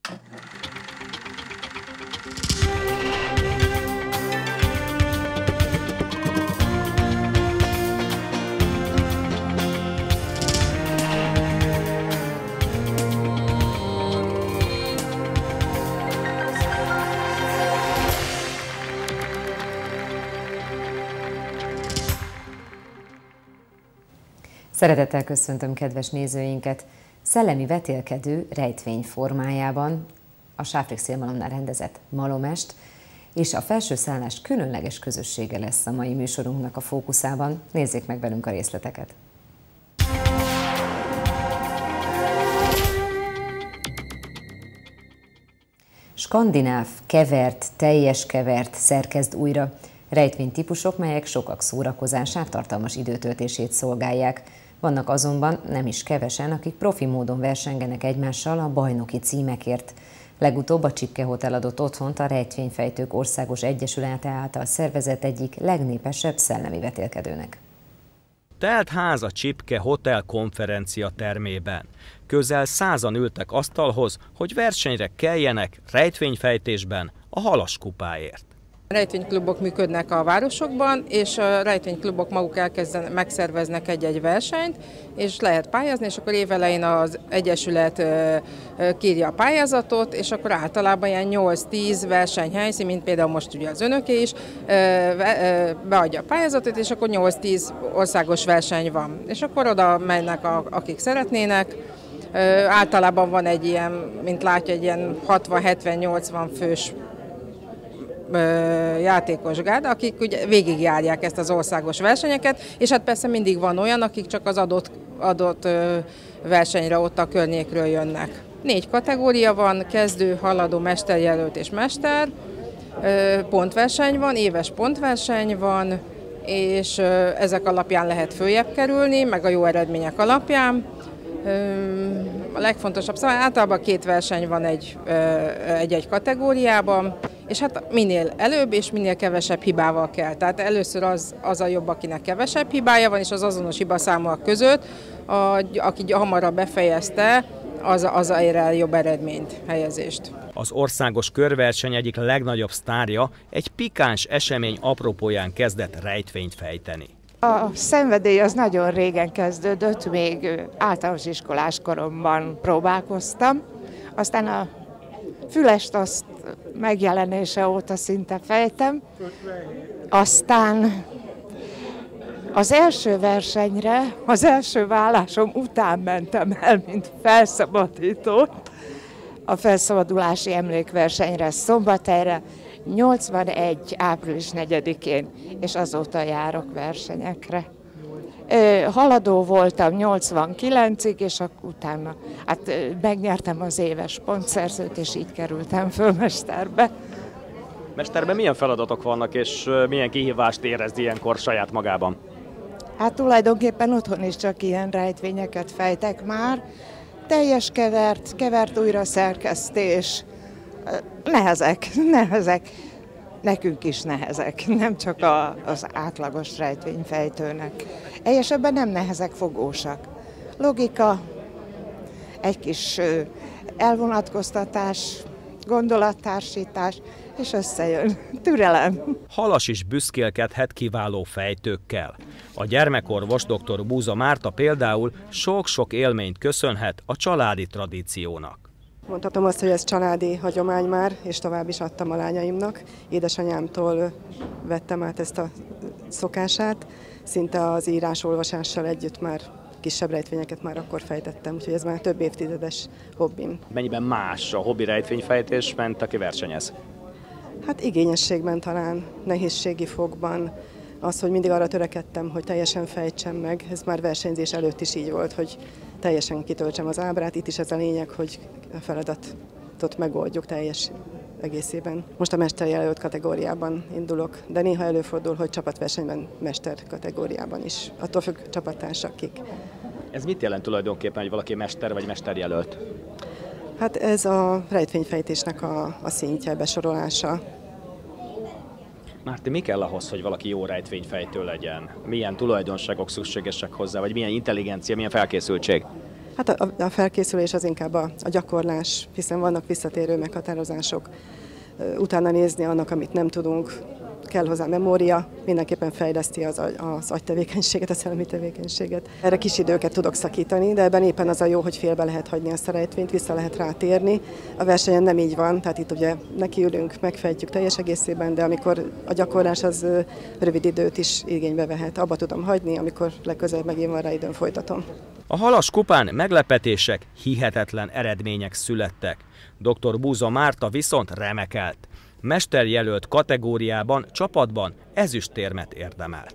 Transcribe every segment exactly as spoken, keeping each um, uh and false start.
Szeretettel köszöntöm kedves nézőinket! Szellemi vetélkedő rejtvény formájában a Sáfrik Szélmalomnál rendezett malomest és a felső szállás különleges közössége lesz a mai műsorunknak a fókuszában. Nézzék meg velünk a részleteket! Skandináv, kevert, teljes kevert szerkezd újra. Rejtvénytípusok, melyek sokak szórakozását, tartalmas időtöltését szolgálják. Vannak azonban nem is kevesen, akik profi módon versengenek egymással a bajnoki címekért. Legutóbb a Csipke Hotel adott otthont a Rejtvényfejtők Országos Egyesülete által szervezett egyik legnépesebb szellemi vetélkedőnek. Telt ház a Csipke Hotel konferencia termében. Közel százan ültek asztalhoz, hogy versenyre keljenek rejtvényfejtésben a Halas kupáért. Rejtvényklubok működnek a városokban, és a rejtvényklubok maguk elkezdenek, megszerveznek egy-egy versenyt, és lehet pályázni, és akkor évelején az egyesület kírja a pályázatot, és akkor általában ilyen nyolc-tíz versenyhelyszín, mint például most ugye az önöké is, beadja a pályázatot, és akkor nyolc-tíz országos verseny van. És akkor oda mennek, akik szeretnének. Általában van egy ilyen, mint látja, egy ilyen hatvan-hetven-nyolcvan fős játékos gárda, akik ugye végigjárják ezt az országos versenyeket, és hát persze mindig van olyan, akik csak az adott, adott versenyre ott a környékről jönnek. Négy kategória van, kezdő, haladó, mesterjelölt és mester, pontverseny van, éves pontverseny van, és ezek alapján lehet följebb kerülni, meg a jó eredmények alapján. A legfontosabb szóval általában két verseny van egy-egy kategóriában, és hát minél előbb és minél kevesebb hibával kell. Tehát először az, az a jobb, akinek kevesebb hibája van, és az azonos hibaszámok között, a, aki hamarabb befejezte, az, az ér el jobb eredményt, helyezést. Az országos körverseny egyik legnagyobb sztárja egy pikáns esemény apropóján kezdett rejtvényt fejteni. A szenvedély az nagyon régen kezdődött, még általános iskolás koromban próbálkoztam. Aztán a fülest azt megjelenése óta szinte fejtem. Aztán az első versenyre, az első vállásom után mentem el, mint felszabadító. A felszabadulási emlékversenyre Szombathelyre, nyolcvanegy április negyedikén, és azóta járok versenyekre. Haladó voltam nyolcvankilencig, és utána hát megnyertem az éves pontszerzőt, és így kerültem föl mesterbe. Mesterben milyen feladatok vannak, és milyen kihívást érez ilyenkor saját magában? Hát tulajdonképpen otthon is csak ilyen rejtvényeket fejtek már. Teljes kevert, kevert újraszerkesztés. Nehezek, nehezek. Nekünk is nehezek, nem csak a, az átlagos rejtvényfejtőnek. Egyesebben nem nehezek, fogósak. Logika, egy kis elvonatkoztatás, gondolattársítás, és összejön. Türelem. Halas is büszkélkedhet kiváló fejtőkkel. A gyermekorvos dr. Búza Márta például sok-sok élményt köszönhet a családi tradíciónak. Mondhatom azt, hogy ez családi hagyomány már, és tovább is adtam a lányaimnak. Édesanyámtól vettem át ezt a szokását, szinte az írás-olvasással együtt már kisebb rejtvényeket már akkor fejtettem, úgyhogy ez már több évtizedes hobbim. Mennyiben más a hobbi rejtvényfejtés, mint aki versenyez? Hát igényességben talán, nehézségi fokban, az, hogy mindig arra törekedtem, hogy teljesen fejtsem meg, ez már versenyzés előtt is így volt, hogy teljesen kitöltsem az ábrát, itt is ez a lényeg, hogy a feladatot megoldjuk teljes egészében. Most a mesterjelölt kategóriában indulok, de néha előfordul, hogy csapatversenyben mester kategóriában is. Attól függ csapattársak kik. Ez mit jelent tulajdonképpen, hogy valaki mester vagy mesterjelölt? Hát ez a rejtvényfejtésnek a, a szintje, besorolása. Márti, mi kell ahhoz, hogy valaki jó rejtvényfejtő legyen? Milyen tulajdonságok szükségesek hozzá, vagy milyen intelligencia, milyen felkészültség? Hát a, a felkészülés az inkább a, a gyakorlás, hiszen vannak visszatérő meghatározások. Utána nézni annak, amit nem tudunk, kell hozzá memória, mindenképpen fejleszti az, az agytevékenységet, a szellemi tevékenységet. Erre kis időket tudok szakítani, de ebben éppen az a jó, hogy félbe lehet hagyni ezt a rejtvényt, vissza lehet rátérni. A versenyen nem így van, tehát itt ugye nekiülünk, megfejtjük teljes egészében, de amikor a gyakorlás az rövid időt is igénybe vehet. Abba tudom hagyni, amikor legközelebb megint van rá időn, folytatom. A Halas kupán meglepetések, hihetetlen eredmények születtek. doktor Búza Márta viszont remekelt. Mesterjelölt kategóriában, csapatban ezüstérmet érdemelt.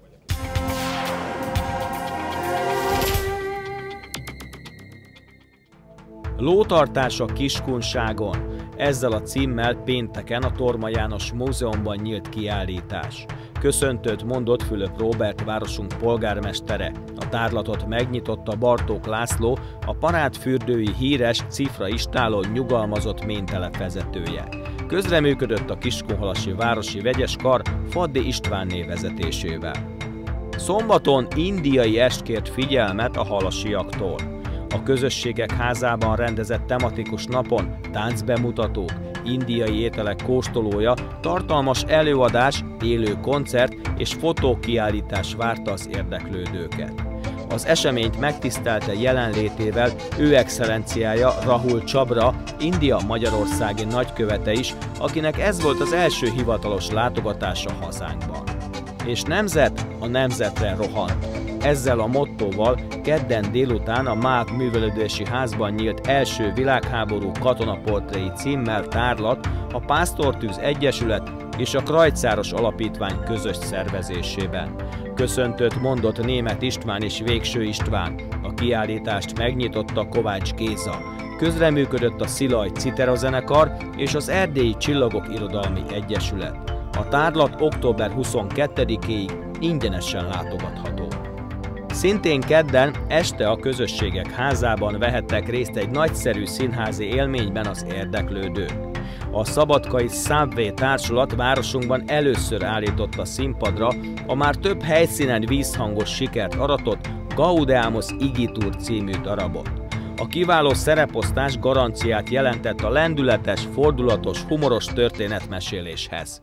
Lótartás a Kiskunságon. Ezzel a címmel pénteken a Torma János Múzeumban nyílt kiállítás. Köszöntőt mondott Fülöp Róbert városunk polgármestere. A tárlatot megnyitotta Bartók László, a parádfürdői híres Cifra Istálló nyugalmazott méntelep vezetője. Közreműködött a Kiskunhalasi Városi Vegyes Kar Faddi Istvánné vezetésével. Szombaton indiai est kért figyelmet a halasiaktól. A Közösségek Házában rendezett tematikus napon táncbemutatók, indiai ételek kóstolója, tartalmas előadás, élő koncert és fotókiállítás várta az érdeklődőket. Az eseményt megtisztelte jelenlétével ő excellenciája Rahul Csabra, India magyarországi nagykövete is, akinek ez volt az első hivatalos látogatása hazánkban. És nemzet a nemzetre rohan. Ezzel a mottóval kedden délután a MÁV Művelődési Házban nyílt első világháború katonaportréi címmel tárlat a Pásztortűz Egyesület és a Krajcáros Alapítvány közös szervezésében. Köszöntőt mondott Németh István és Végső István. A kiállítást megnyitotta Kovács Géza. Közreműködött a Szilaj Citera zenekar és az Erdélyi Csillagok Irodalmi Egyesület. A tárlat október huszonkettedikéig ingyenesen látogatható. Szintén kedden este a Közösségek Házában vehettek részt egy nagyszerű színházi élményben az érdeklődők. A Szabadkai Subway társulat városunkban először állította színpadra a már több helyszínen vízhangos sikert aratott Gaudeamus Igitur című darabot. A kiváló szereposztás garanciát jelentett a lendületes, fordulatos, humoros történetmeséléshez.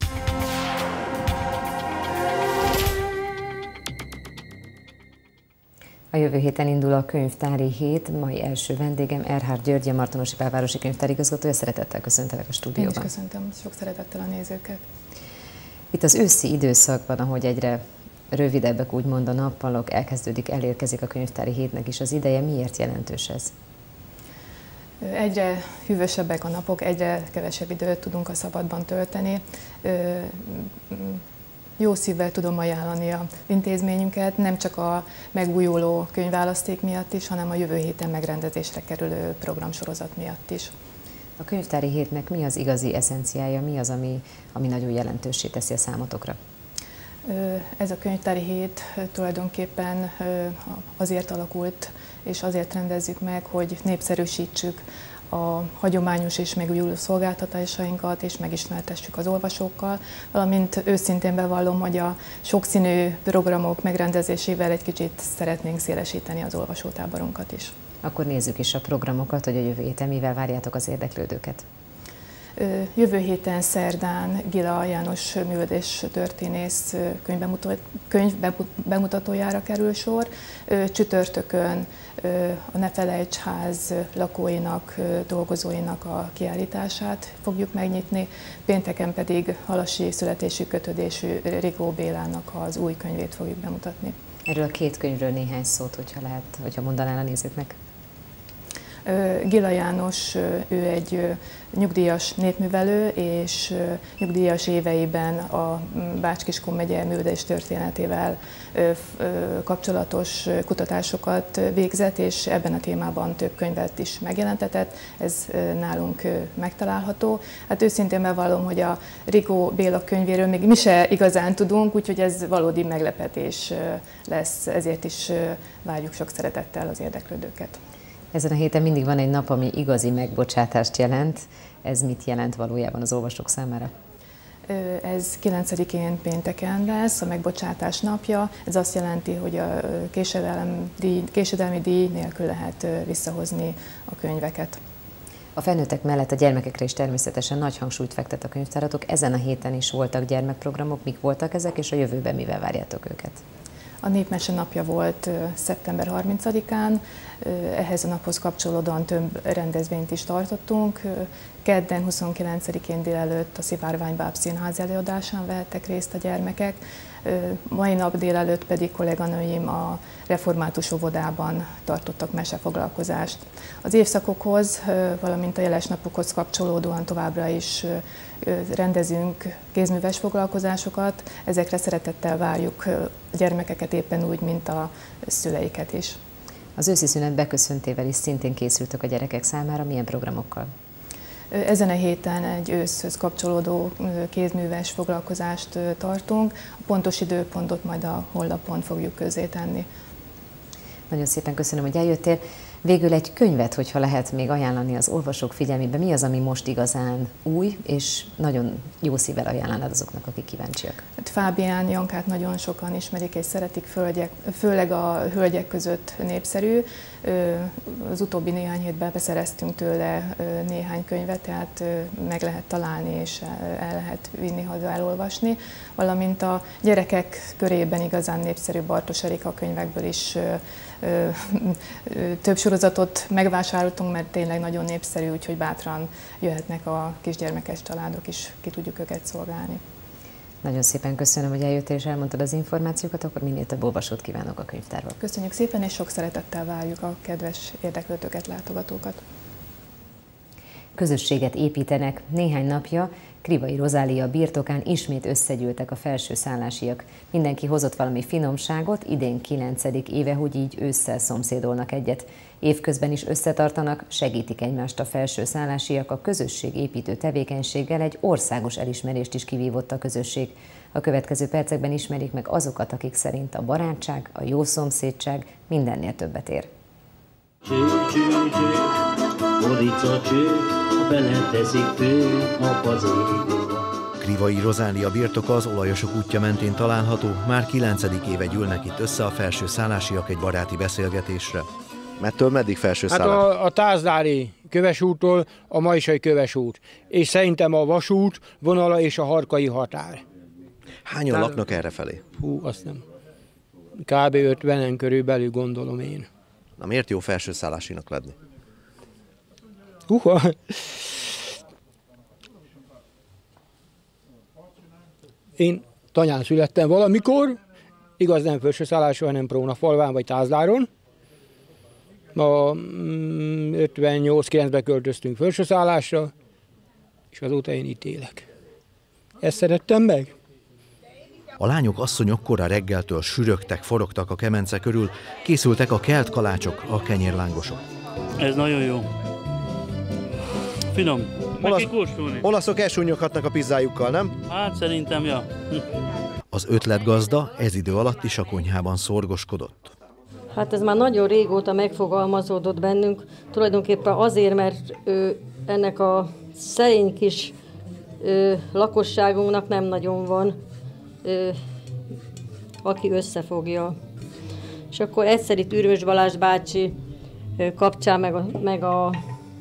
A jövő héten indul a könyvtári hét, mai első vendégem Erhard György, a Martonosi Belvárosi Könyvtár igazgatója. Szeretettel köszöntelek a stúdióban. Én is köszöntöm sok szeretettel a nézőket. Itt az őszi időszakban, ahogy egyre rövidebbek úgymond a nappalok, elkezdődik, elérkezik a könyvtári hétnek is az ideje. Miért jelentős ez? Egyre hűvösebbek a napok, egyre kevesebb időt tudunk a szabadban tölteni. Jó szívvel tudom ajánlani az intézményünket, nem csak a megújuló könyvválaszték miatt is, hanem a jövő héten megrendezésre kerülő programsorozat miatt is. A könyvtári hétnek mi az igazi eszenciája, mi az, ami, ami nagyon jelentőssé teszi a számotokra? Ez a könyvtári hét tulajdonképpen azért alakult, és azért rendezzük meg, hogy népszerűsítsük a hagyományos és megújuló szolgáltatásainkat, és megismertessük az olvasókkal, valamint őszintén bevallom, hogy a sokszínű programok megrendezésével egy kicsit szeretnénk szélesíteni az olvasótáborunkat is. Akkor nézzük is a programokat, hogy a jövő héten mivel várjátok az érdeklődőket. Jövő héten szerdán Gila János művelődés történész könyv bemutatójára kerül sor. Csütörtökön a Ne Felejts ház lakóinak, dolgozóinak a kiállítását fogjuk megnyitni, pénteken pedig halasi születésű kötődésű Rigó Bélának az új könyvét fogjuk bemutatni. Erről a két könyvről néhány szót, hogyha lehet, hogyha mondanál a nézőknek. Gila János, ő egy nyugdíjas népművelő, és nyugdíjas éveiben a Bács-Kiskun megye művelődés történetével kapcsolatos kutatásokat végzett, és ebben a témában több könyvet is megjelentetett, ez nálunk megtalálható. Hát őszintén bevallom, hogy a Rigó Béla könyvéről még mi se igazán tudunk, úgyhogy ez valódi meglepetés lesz, ezért is várjuk sok szeretettel az érdeklődőket. Ezen a héten mindig van egy nap, ami igazi megbocsátást jelent. Ez mit jelent valójában az olvasók számára? Ez kilencedikén pénteken lesz, a megbocsátás napja. Ez azt jelenti, hogy a késedelmi díj, késedelmi díj nélkül lehet visszahozni a könyveket. A felnőttek mellett a gyermekekre is természetesen nagy hangsúlyt fektet a könyvtáratok. Ezen a héten is voltak gyermekprogramok. Mik voltak ezek, és a jövőben mivel várjátok őket? A Népmese napja volt szeptember harmincadikán, ehhez a naphoz kapcsolódóan több rendezvényt is tartottunk. Kedden huszonkilencedikén délelőtt a Szivárvány Báb Színház előadásán vehettek részt a gyermekek, mai nap délelőtt pedig kolléganőim a református óvodában tartottak mesefoglalkozást. Az évszakokhoz, valamint a jeles napokhoz kapcsolódóan továbbra is rendezünk kézműves foglalkozásokat, ezekre szeretettel várjuk a gyermekeket éppen úgy, mint a szüleiket is. Az őszi szünet beköszöntével is szintén készültek a gyerekek számára, milyen programokkal? Ezen a héten egy őszhöz kapcsolódó kézműves foglalkozást tartunk. A pontos időpontot majd a honlapon fogjuk közzétenni. Nagyon szépen köszönöm, hogy eljöttél. Végül egy könyvet, hogyha lehet még ajánlani az olvasók figyelmébe, mi az, ami most igazán új, és nagyon jó szívvel ajánlanád azoknak, akik kíváncsiak? Hát Fábián Jankát nagyon sokan ismerik és szeretik, fölgyek, főleg a hölgyek között népszerű. Az utóbbi néhány hétben beszereztünk tőle néhány könyvet, tehát meg lehet találni és el lehet vinni haza elolvasni. Valamint a gyerekek körében igazán népszerű Bartos Erika könyvekből is több sorozatot megvásároltunk, mert tényleg nagyon népszerű, úgyhogy bátran jöhetnek a kisgyermekes családok is, ki tudjuk őket szolgálni. Nagyon szépen köszönöm, hogy eljöttél és elmondtad az információkat, akkor minél több olvasót kívánok a könyvtárba. Köszönjük szépen, és sok szeretettel várjuk a kedves érdeklődőket, látogatókat. Közösséget építenek. Néhány napja Krivai Rozália birtokán ismét összegyűltek a felső szállásiak. Mindenki hozott valami finomságot, idén kilencedik éve, hogy így ősszel szomszédolnak egyet. Évközben is összetartanak, segítik egymást a felső szállásiak, a közösségépítő tevékenységgel egy országos elismerést is kivívott a közösség. A következő percekben ismerik meg azokat, akik szerint a barátság, a jó szomszédság mindennél többet ér. Cső, cső, cső, borica cső, beleteszik fő a pazékba. Krivai Rozália birtoka az Olajosok útja mentén található, már kilencedik éve gyűlnek itt össze a felső szállásiak egy baráti beszélgetésre. Mettől meddig felső hát szállás? a, a Tázdári Kövesúttól a Majsai Kövesút, és szerintem a vasút vonala és a harkai határ. Hányan Tehát, laknak errefelé? Hú, azt nem. Kb. ötvenen körülbelül gondolom én. Na miért jó felső szállásinak lenni? Húha! Én Tanyán születtem valamikor, igaz nem felső szállású, hanem Prónafalván vagy Tázdáron. A ötvennyolc-kilencben költöztünk felső szállásra, és azóta én itt élek. Ezt szerettem meg. A lányok, asszonyok kora reggeltől sürögtek, forogtak a kemence körül, készültek a kelt kalácsok, a kenyérlángosok. Ez nagyon jó. Finom. Olasz, olaszok elsúnyoghatnak a pizzájukkal, nem? Hát szerintem, ja. Az ötletgazda ez idő alatt is a konyhában szorgoskodott. Hát ez már nagyon régóta megfogalmazódott bennünk, tulajdonképpen azért, mert ö, ennek a szerény kis ö, lakosságunknak nem nagyon van, ö, aki összefogja. És akkor egyszer itt Ürmös Balázs bácsi ö, kapcsán, meg a, meg a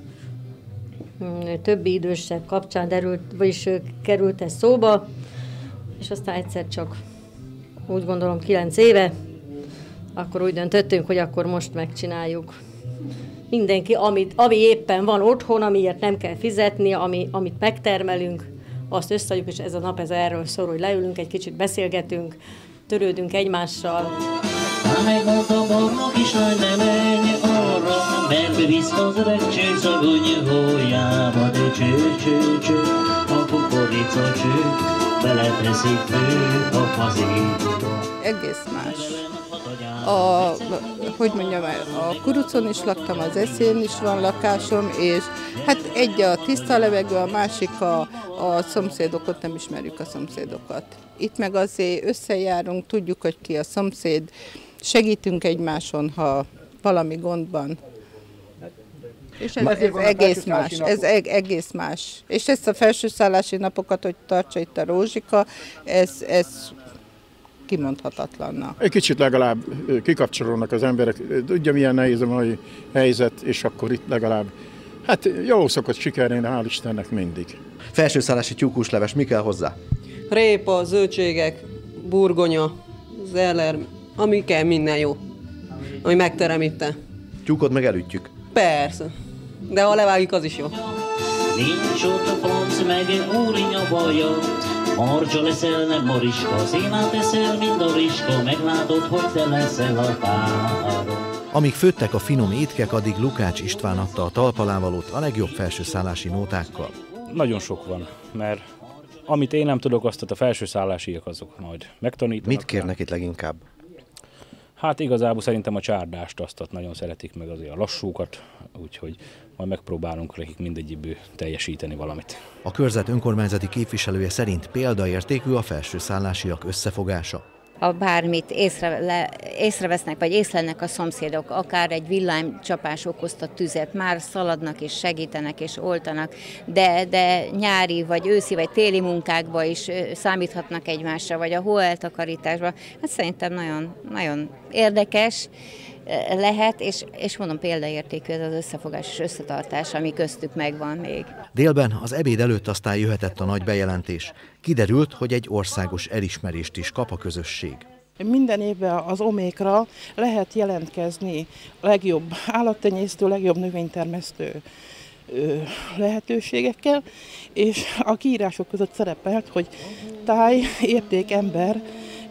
ö, többi idősebb kapcsán derült, vagyis ö, került ez szóba, és aztán egyszer csak úgy gondolom kilenc éve, akkor úgy döntöttünk, hogy akkor most megcsináljuk. Mindenki, amit, ami éppen van otthon, amiért nem kell fizetni, ami, amit megtermelünk, azt összeadjuk, és ez a nap ez erről szól, hogy leülünk, egy kicsit beszélgetünk, törődünk egymással. Ha megmondta barnak is, hogy ne menj arra, mert beviszta az öreg csőszagony hójába, de cső, cső, cső, a kukorica cső, beleteszik fő a fazékba. Egész más. A, hogy mondjam, a kurucon is laktam, az eszén is van lakásom, és hát egy a tiszta levegő, a másik a, a szomszédokat, nem ismerjük a szomszédokat. Itt meg azért összejárunk, tudjuk, hogy ki a szomszéd, segítünk egymáson, ha valami gond van. És ez, ez egész más, ez eg, egész más. És ezt a felsőszállási napokat, hogy tartsa itt a Rózsika, ez, ez kimondhatatlanna. Egy kicsit legalább kikapcsolódnak az emberek, tudja milyen nehéz a mai helyzet, és akkor itt legalább, hát jól szokott sikerülni, hál' Istennek mindig. Felsőszállási tyúkusleves, mi kell hozzá? Répa, zöldségek, burgonya, zeller, ami kell, minden jó, ami megterem itt. Tyúkot meg elütjük? Persze, de ha levágjuk, az is jó. Nincs ott a franc, meg úrinya baja, Marcsa leszel, nem Mariska, szénát eszel, mint a riska, meglátod, hogy te leszel a párom. Amíg főttek a finom étkek, addig Lukács István adta a talpalávalót a legjobb felsőszállási nótákkal. Nagyon sok van, mert amit én nem tudok, azt a felsőszállásiak azok majd megtanítanak. Mit kérnek itt leginkább? Hát igazából szerintem a csárdást azt nagyon szeretik, meg azért a lassúkat, úgyhogy majd megpróbálunk nekik mindegyiből teljesíteni valamit. A körzet önkormányzati képviselője szerint példaértékű a felsőszállásiak összefogása. Ha bármit észre, le, észrevesznek, vagy észlelnek a szomszédok, akár egy villámcsapás okozta tüzet, már szaladnak és segítenek és oltanak, de, de nyári, vagy őszi, vagy téli munkákba is számíthatnak egymásra, vagy a hóeltakarításba. Hát szerintem nagyon, nagyon érdekes lehet, és, és mondom, példaértékű ez az összefogás és összetartás, ami köztük megvan még. Délben az ebéd előtt aztán jöhetett a nagy bejelentés. Kiderült, hogy egy országos elismerést is kap a közösség. Minden évben az Omékra lehet jelentkezni a legjobb állattenyésztő, legjobb növénytermesztő lehetőségekkel, és a kiírások között szerepelt, hogy táj, érték, ember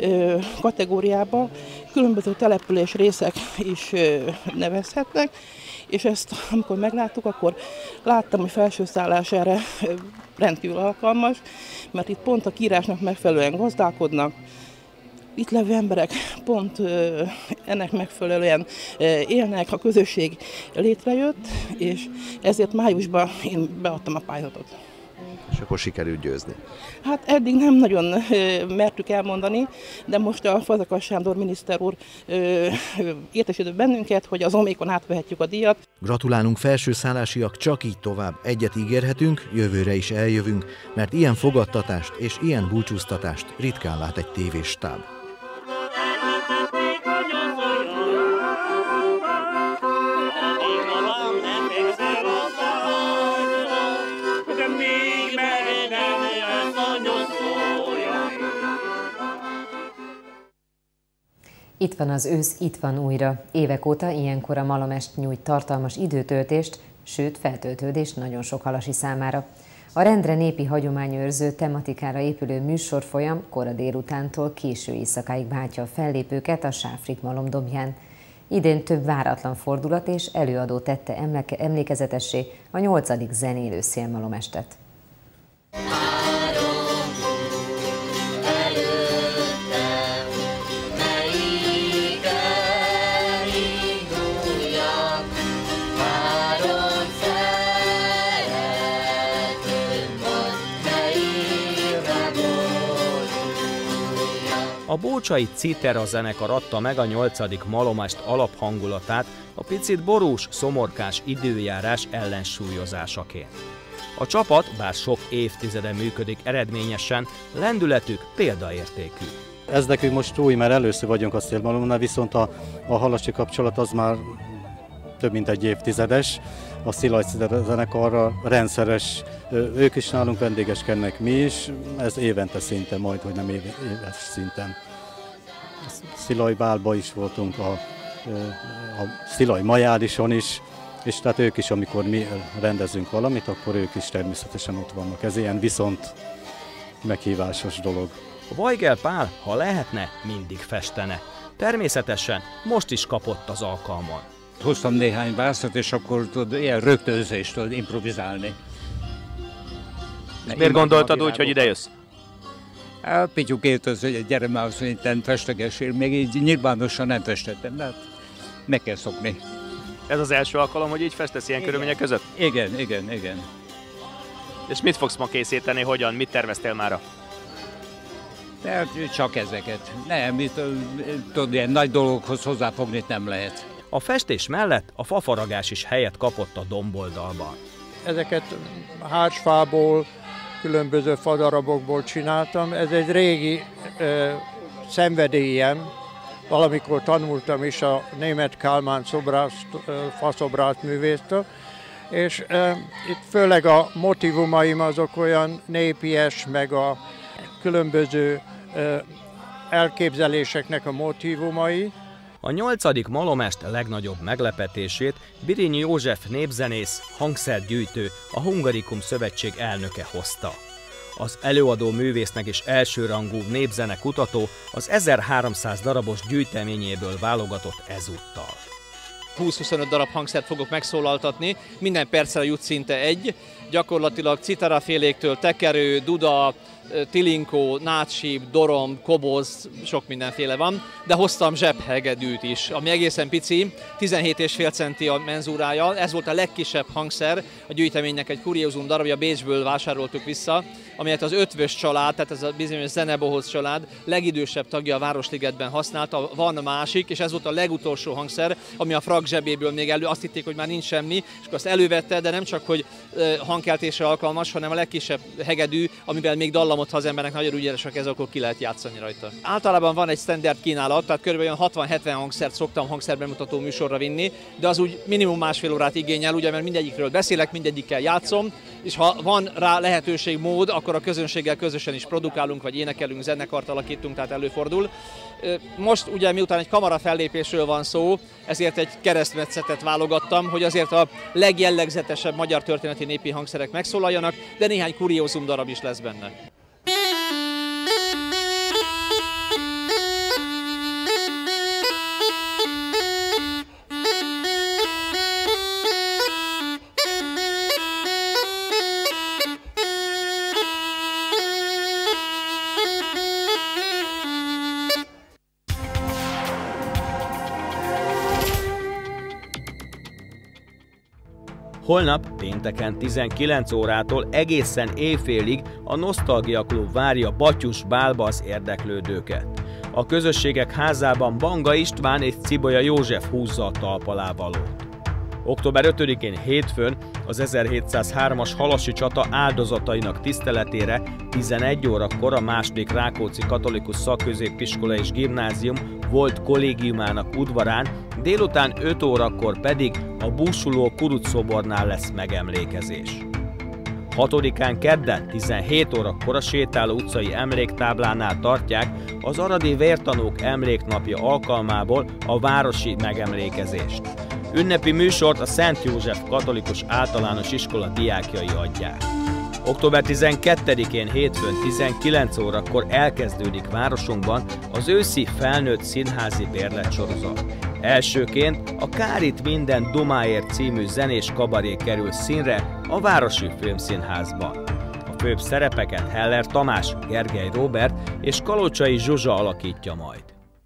kategóriába különböző település részek is nevezhetnek, és ezt amikor megláttuk, akkor láttam, hogy felsőszállás erre rendkívül alkalmas, mert itt pont a kiírásnak megfelelően gazdálkodnak, itt levő emberek pont ennek megfelelően élnek, a közösség létrejött, és ezért májusban én beadtam a pályázatot. És akkor sikerült győzni? Hát eddig nem nagyon mertük elmondani, de most a Fazekas Sándor miniszter úr értesített bennünket, hogy az Omékon átvehetjük a díjat. Gratulálunk felsőszállásiak, csak így tovább. Egyet ígérhetünk, jövőre is eljövünk, mert ilyen fogadtatást és ilyen búcsúztatást ritkán lát egy tévéstáb. Itt van az ősz, itt van újra. Évek óta ilyenkor a Malomest nyújt tartalmas időtöltést, sőt feltöltődést nagyon sok halasi számára. A rendre népi hagyományőrző tematikára épülő műsorfolyam kora délutántól késő éjszakáig váltja a fellépőket a Sáfrik malomdombján. Idén több váratlan fordulat és előadó tette emlékezetessé a nyolcadik zenélő szélmalomestet. A bócsai Citera zenekar adta meg a nyolcadik Malomest alaphangulatát a picit borús, szomorkás időjárás ellensúlyozásaként. A csapat, bár sok évtizede működik eredményesen, lendületük példaértékű. Ez nekünk most új, mert először vagyunk a Szélmalomnál, viszont a, a halasi kapcsolat az már több mint egy évtizedes. A Szilaj zenekarra rendszeres, ők is nálunk vendégeskednek, mi is, ez évente szinten, majd, hogy nem éves szinten. Szilaj Bálba is voltunk, a, a Szilaj Majálison is, és tehát ők is, amikor mi rendezünk valamit, akkor ők is természetesen ott vannak. Ez ilyen viszont meghívásos dolog. Weigel Pál, ha lehetne, mindig festene. Természetesen most is kapott az alkalmon. Hoztam néhány vászat, és akkor tud, ilyen rögtönzést tud improvizálni. És miért gondoltad úgy, hogy ide jössz? A Pityu kért az, hogy gyere már, azt mondja, festegessél, még így nyilvánosan nem festettem, de hát meg kell szokni. Ez az első alkalom, hogy így festesz ilyen igen. körülmények között? Igen, igen, igen. És mit fogsz ma készíteni, hogyan, mit terveztél mára? De csak ezeket. Nem, itt, tudod, ilyen nagy dolgokhoz hozzáfogni nem lehet. A festés mellett a fafaragás is helyet kapott a domboldalban. Ezeket hársfából, különböző fadarabokból csináltam. Ez egy régi ö, szenvedélyem. Valamikor tanultam is a német Kálmán szobrász, ö, faszobrász művésztől, és ö, itt főleg a motivumaim azok olyan népies, meg a különböző ö, elképzeléseknek a motívumai. A nyolcadik Malomest legnagyobb meglepetését Birinyi József népzenész, hangszergyűjtő, a Hungarikum Szövetség elnöke hozta. Az előadó művésznek és elsőrangú népzene kutató az ezerháromszáz darabos gyűjteményéből válogatott ezúttal. húsz-huszonöt darab hangszert fogok megszólaltatni, minden percre jut szinte egy, gyakorlatilag citaraféléktől tekerő, duda, tilinkó, nátsíp, dorom, koboz, sok mindenféle van, de hoztam zsebhegedűt is, ami egészen pici, tizenhét és fél centi a menzúrája, ez volt a legkisebb hangszer, a gyűjteménynek egy kuriózum darabja, Bécsből vásároltuk vissza, amelyet az Ötvös család, tehát ez a bizonyos Zenebohoz család legidősebb tagja a Városligetben használta, van másik, és ez volt a legutolsó hangszer, ami a frak zsebéből még elő, azt hitték, hogy már nincs semmi, és akkor azt elővette, de nem csak, hogy hangkeltésre alkalmas, hanem a legkisebb hegedű, amivel még dallamot, ha az embernek nagyon ügyesek ez, akkor ki lehet játszani rajta. Általában van egy standard kínálat, tehát körülbelül hatvan-hetven hangszert szoktam hangszerbemutató műsorra vinni, de az úgy minimum másfél órát igényel, ugye, mert mindegyikről beszélek, mindegyikkel játszom, és ha van rá lehetőség, mód, akkor a közönséggel közösen is produkálunk, vagy énekelünk, zenekart alakítunk, tehát előfordul. Most ugye miután egy kamara fellépésről van szó, ezért egy keresztmetszetet válogattam, hogy azért a legjellegzetesebb magyar történeti népi hangszerek megszólaljanak, de néhány kuriózum darab is lesz benne. Holnap pénteken tizenkilenc órától egészen éjfélig a Nosztalgia Klub várja Batyus Bálba az érdeklődőket. A közösségek házában Banga István és Cibolya József húzza a talpalávalót. október ötödikén hétfőn az ezerhétszázhármas halasi csata áldozatainak tiszteletére tizenegy órakor a második Rákóczi Katolikus Szakközépiskola és Gimnázium volt kollégiumának udvarán, délután öt órakor pedig a búsuló kurucszobornál lesz megemlékezés. hatodikán kedden tizenhét órakor a Sétáló utcai emléktáblánál tartják az aradi vértanúk emléknapja alkalmából a városi megemlékezést. Ünnepi műsort a Szent József Katolikus Általános Iskola diákjai adják. október tizenkettedikén hétfőn tizenkilenc órakor elkezdődik városunkban az őszi felnőtt színházi bérletsorozat. Elsőként a Kár itt minden Dumáért című zenés kabaré kerül színre a Városi Filmszínházban. A főbb szerepeket Heller Tamás, Gergely Róbert és Kalocsai Zsuzsa alakítja majd.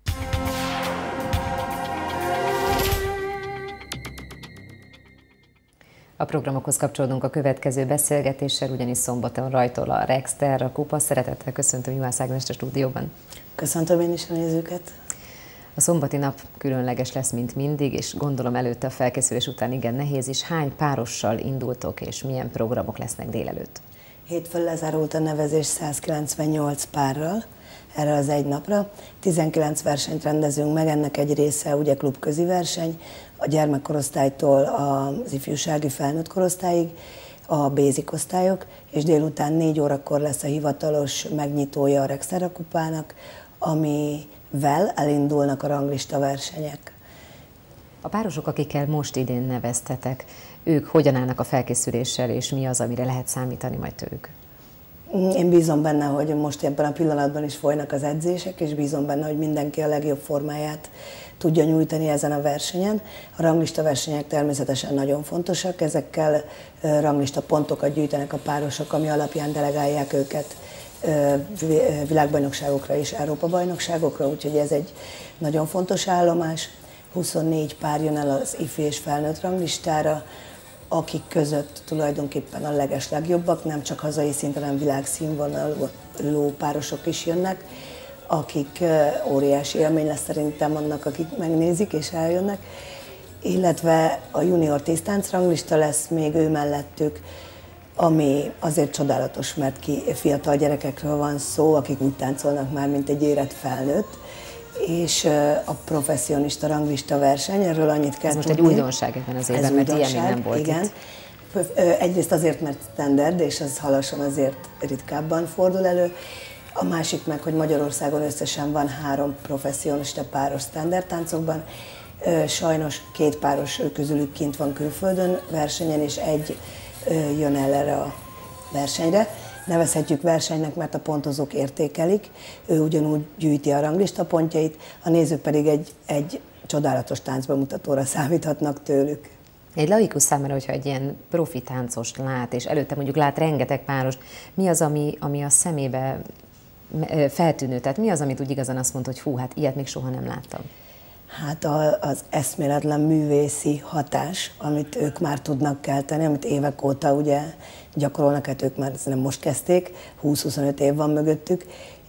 A programokhoz kapcsolódunk a következő beszélgetéssel, ugyanis szombaton rajtol a Rexter, a Kupa. Szeretettel köszöntöm Juhász Ágnest a stúdióban. Köszöntöm én is a nézőket. A szombati nap különleges lesz, mint mindig, és gondolom előtte a felkészülés után igen nehéz is. Hány párossal indultok, és milyen programok lesznek délelőtt? Hétfőn lezárult a nevezés százkilencvennyolc párral erre az egy napra. tizenkilenc versenyt rendezünk meg, ennek egy része ugye klubközi verseny, a gyermekkorosztálytól az ifjúsági felnőtt korosztályig, a basic osztályok, és délután négy órakor lesz a hivatalos megnyitója a Rexter kupának, amivel elindulnak a ranglista versenyek. A párosok, akikkel most idén neveztetek, ők hogyan állnak a felkészüléssel, és mi az, amire lehet számítani majd tőlük? Én bízom benne, hogy most ebben a pillanatban is folynak az edzések, és bízom benne, hogy mindenki a legjobb formáját tudja nyújtani ezen a versenyen. A ranglista versenyek természetesen nagyon fontosak, ezekkel ranglista pontokat gyűjtenek a párosok, ami alapján delegálják őket világbajnokságokra és Európa-bajnokságokra, úgyhogy ez egy nagyon fontos állomás. huszonnégy pár jön el az ifi és felnőtt ranglistára, akik között tulajdonképpen a legeslegjobbak, nem csak hazai szinten, hanem világszínvonalú párosok is jönnek, akik óriási élmény lesz szerintem annak, akik megnézik és eljönnek. illetve a junior tíztánc ranglista lesz még ő mellettük, ami azért csodálatos, mert ki fiatal gyerekekről van szó, akik úgy táncolnak már, mint egy érett felnőtt, és a professzionista ranglista verseny, erről annyit kell Ez most tudni. egy újdonság ebben az évben, mert ilyen még nem volt igen. itt. Egyrészt azért, mert standard, és az halason azért ritkábban fordul elő. A másik meg, hogy Magyarországon összesen van három professzionista páros standard táncokban. Sajnos két páros közülük kint van külföldön versenyen, és egy jön el erre a versenyre. Nevezhetjük versenynek, mert a pontozók értékelik, ő ugyanúgy gyűjti a ranglista pontjait, a nézők pedig egy, egy csodálatos táncbemutatóra számíthatnak tőlük. Egy laikus számára, hogyha egy ilyen profi táncost lát, és előtte mondjuk lát rengeteg párost, mi az, ami, ami a szemébe feltűnő? Tehát mi az, amit úgy igazán azt mondta, hogy hú, hát ilyet még soha nem láttam? Hát az eszméletlen művészi hatás, amit ők már tudnak kelteni, amit évek óta ugye gyakorolnak, hát ők már nem most kezdték, húsz-huszonöt év van mögöttük,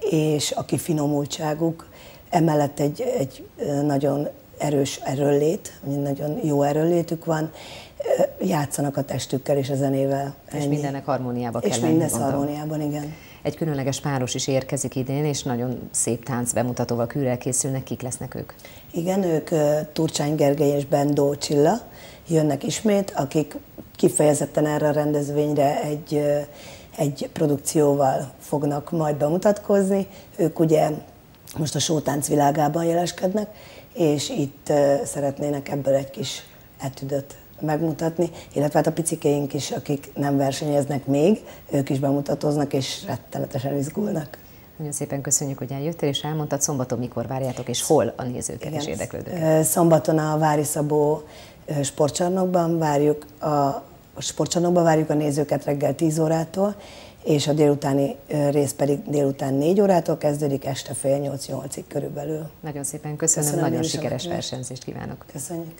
és a kifinomultságuk, emellett egy, egy nagyon erős erőllét, nagyon jó erőllétük van, játszanak a testükkel és a zenével. És ennyi. Mindennek harmóniába kell És lenni, mindez mondom. harmóniában, igen. Egy különleges páros is érkezik idén, és nagyon szép tánc bemutatóval kürrel készülnek. Kik lesznek ők? Igen, ők Turcsány Gergely és Bendó Csilla jönnek ismét, akik kifejezetten erre a rendezvényre egy, egy produkcióval fognak majd bemutatkozni. Ők ugye most a sótánc világában jeleskednek, és itt szeretnének ebből egy kis etüdöt megmutatni, illetve hát a picikéink is, akik nem versenyeznek még, ők is bemutatkoznak, és rettenetesen izgulnak. Nagyon szépen köszönjük, hogy eljöttél, és elmondtad, szombaton mikor várjátok, és hol a nézőket és érdeklődőket? Szombaton a Vári Szabó sportcsarnokban várjuk a, a sportcsarnokban várjuk a nézőket reggel tíz órától, és a délutáni rész pedig délután négy órától kezdődik, este fél nyolc-nyolcig körülbelül. Nagyon szépen köszönöm, köszönöm nagyon sikeres versenyzést kívánok. Köszönjük.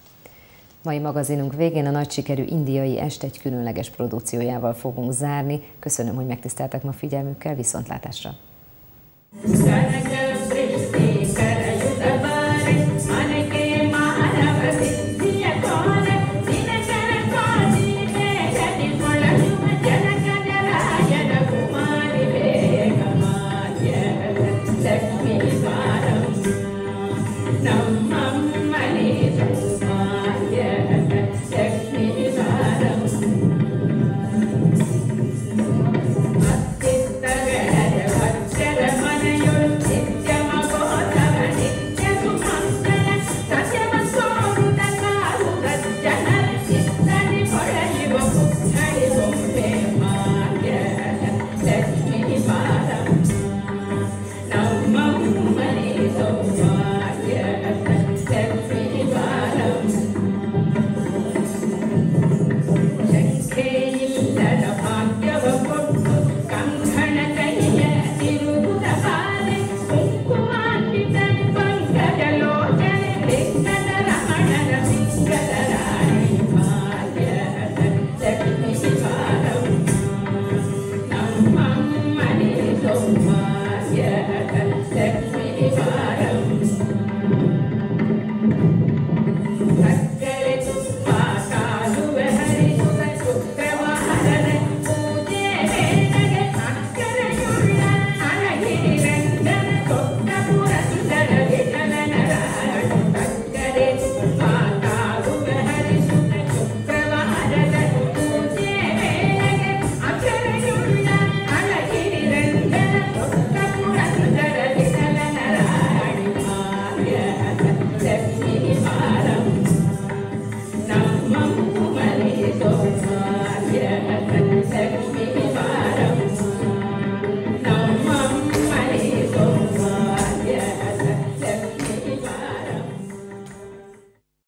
Mai magazinunk végén a nagy sikerű indiai est egy különleges produkciójával fogunk zárni. Köszönöm, hogy megtiszteltek ma figyelmükkel, viszontlátásra!